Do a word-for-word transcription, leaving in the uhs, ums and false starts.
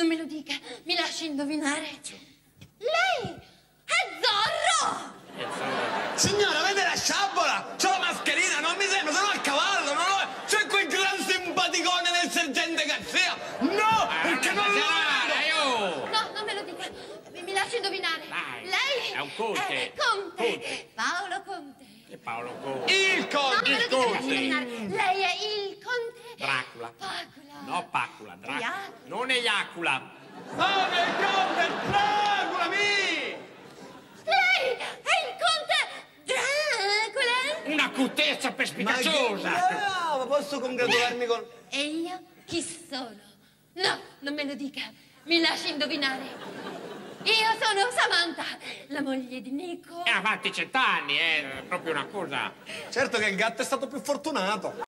me lo dica, mi lasci indovinare. Lei è Zorro! Signora, vede la sciabola? C'ho la mascherina, non mi sembra, sono a cavallo, non ho... C'è quel gran simpaticone del sergente Garzia! No, perché non lo vedo! No, non me lo dica, mi lasci indovinare. Dai, Lei è un Conte. È Conte. Conte. Paolo Conte. E Paolo Conte. Il No, Conte! me lo Il dica, mi lasci Conte. indovinare. Lei è il Conte. Dracula. Pacula. No, Pacula, Dracula. Iacula. Non Eiacula. Sono il Conte Dracula, mi! Lei è il Conte Dracula. Una acutezza perspicaciosa. Ma, ma posso congratularmi con... E io chi sono? No, non me lo dica, mi lasci indovinare. Io sono Samantha, la moglie di Nico. E avanti cent'anni, è proprio una cosa. Certo che il gatto è stato più fortunato.